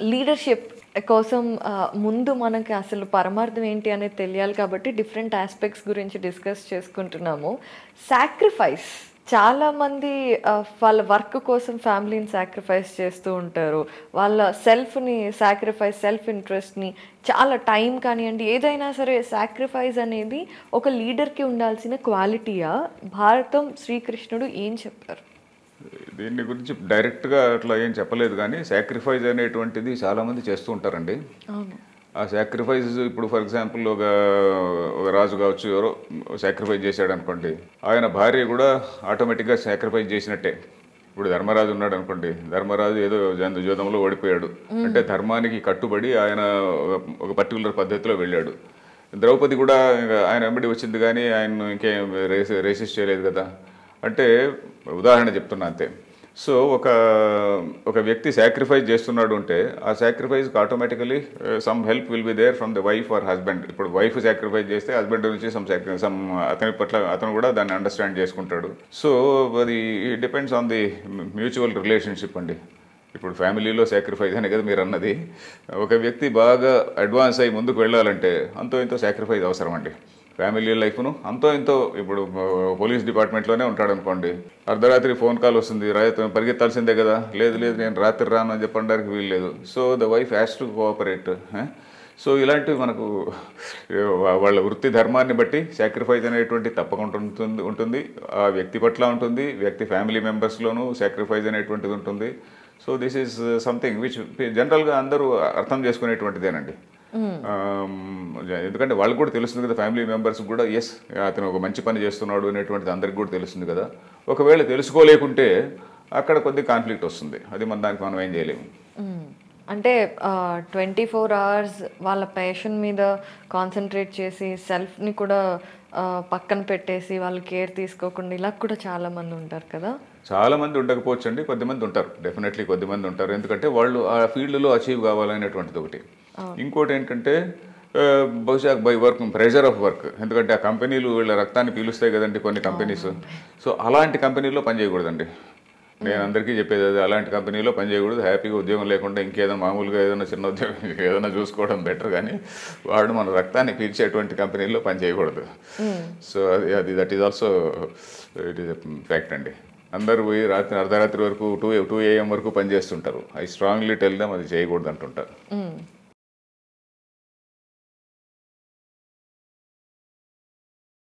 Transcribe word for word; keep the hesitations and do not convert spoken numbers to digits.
Leadership కోసం ముందు మనకి అసలు పరమార్థం ఏంటి అనేది తెలియాలి కాబట్టి డిఫరెంట్ ఆస్పెక్ట్స్ గురించి డిస్కస్ చేసుకుంటున్నాము. సాక్రిఫైస్, చాలామంది వాళ్ళ వర్క్ కోసం ఫ్యామిలీని సాక్రిఫైస్ చేస్తూ ఉంటారు, వాళ్ళ సెల్ఫ్ని సాక్రిఫైస్, సెల్ఫ్ ఇంట్రెస్ట్ని, చాలా టైం కానివ్వండి, ఏదైనా సరే సాక్రిఫైస్ అనేది ఒక లీడర్కి ఉండాల్సిన క్వాలిటీయా? భారతం శ్రీకృష్ణుడు ఏం చెప్పారు దీని గురించి? డైరెక్ట్గా అట్లా ఏం చెప్పలేదు, కానీ సాక్రిఫైస్ అనేటువంటిది చాలామంది చేస్తూ ఉంటారండి. ఆ సాక్రిఫైస్ ఇప్పుడు ఫర్ ఎగ్జాంపుల్ ఒక ఒక రాజు కావచ్చు, ఎవరో సాక్రిఫైస్ చేశాడు అనుకోండి, ఆయన భార్య కూడా ఆటోమేటిక్గా సాక్రిఫైస్ చేసినట్టే. ఇప్పుడు ధర్మరాజు ఉన్నాడు అనుకోండి, ధర్మరాజు ఏదో జంతుజూదంలో ఓడిపోయాడు అంటే ధర్మానికి కట్టుబడి ఆయన ఒక పర్టికులర్ పద్ధతిలో వెళ్ళాడు. ద్రౌపది కూడా ఆయన వెంబడి వచ్చింది కానీ ఆయన ఇంకేం రేసి రేసిస్ట్ చేయలేదు కదా. అంటే ఉదాహరణ చెప్తున్నా అంతే. సో ఒక ఒక వ్యక్తి సాక్రిఫైస్ చేస్తున్నాడు అంటే ఆ సాక్రిఫైస్కి automatically some help will be there from the wife or husband. ఇప్పుడు వైఫ్ సాక్రిఫైస్ చేస్తే హస్బెండ్ నుంచి సమ్ సాక్రి సమ్ అతని పట్ల అతను కూడా దాన్ని అండర్స్టాండ్ చేసుకుంటాడు. సో అది depends on the mutual relationship అండి. ఇప్పుడు ఫ్యామిలీలో సాక్రిఫైస్ అనే కదా మీరు అన్నది. ఒక వ్యక్తి బాగా అడ్వాన్స్ అయ్యి ముందుకు వెళ్ళాలంటే అంతో ఇంతో సాక్రిఫైస్ అవసరం అండి. ఫ్యామిలీ లైఫ్ను అంతో ఇంతో, ఇప్పుడు పోలీస్ డిపార్ట్మెంట్లోనే ఉంటాడు అనుకోండి, అర్ధరాత్రి ఫోన్ కాల్ వస్తుంది, రైతు పరిగెత్తాల్సిందే కదా, లేదు లేదు నేను రాత్రి రాను అని చెప్పడానికి వీల్లేదు. So the wife has to cooperate. So ఇలాంటివి మనకు వాళ్ళ వృత్తి ధర్మాన్ని బట్టి సాక్రిఫైస్ అనేటువంటి తప్పకుండా ఉంటుంది ఉంటుంది ఆ వ్యక్తి పట్ల ఉంటుంది, వ్యక్తి ఫ్యామిలీ మెంబర్స్లోనూ సాక్రిఫైస్ అనేటువంటిది ఉంటుంది. So this is something which జనరల్గా అందరూ అర్థం చేసుకునేటువంటిదేనండి. ఎందుకంటే వాళ్ళకి కూడా తెలుస్తుంది కదా, ఫ్యామిలీ మెంబర్స్ కూడా ఎస్ అతను ఒక మంచి పని చేస్తున్నాడు అనేటువంటిది అందరికి కూడా తెలుస్తుంది కదా. ఒకవేళ తెలుసుకోలేకుంటే అక్కడ కొద్ది కాన్ఫ్లిక్ట్ వస్తుంది, అది మన దానికి మనం ఏం చేయలేము. అంటే ట్వంటీ ఫోర్ అవర్స్ వాళ్ళ ప్యాషన్ మీద కాన్సన్ట్రేట్ చేసి సెల్ఫ్ని కూడా పక్కన పెట్టేసి వాళ్ళు కేర్ తీసుకోకుండా ఇలా కూడా చాలామంది ఉంటారు కదా. చాలామంది ఉండకపోవచ్చు అండి, కొద్దిమంది ఉంటారు, డెఫినెట్లీ కొద్దిమంది ఉంటారు. ఎందుకంటే వాళ్ళు ఆ ఫీల్డ్లో అచీవ్ కావాలనేటువంటిది ఒకటి. ఇంకోటి ఏంటంటే బహుశా by work, pressure of work. ఎందుకంటే ఆ కంపెనీలు వీళ్ళ రక్తాన్ని పీలుస్తాయి కదండి కొన్ని కంపెనీస్. సో అలాంటి కంపెనీలో పనిచేయకూడదండి. నేను అందరికీ చెప్పేది అది, అలాంటి కంపెనీలో పనిచేయకూడదు. హ్యాపీగా ఉద్యోగం లేకుండా ఇంకేదైనా మామూలుగా ఏదైనా చిన్న ఉద్యోగం ఏదైనా చూసుకోవడం బెటర్, కానీ వాడు మన రక్తాన్ని పీల్చేటువంటి కంపెనీలో పనిచేయకూడదు. సో అది అది that is also it is fact అండి. అందరూ పోయి రాత్రి అర్ధరాత్రి వరకు టూ టూ ఏఎం వరకు పనిచేస్తుంటారు. ఐ స్ట్రాంగ్లీ టెల్ దెమ్ అది చేయకూడదు అంటుంటారు.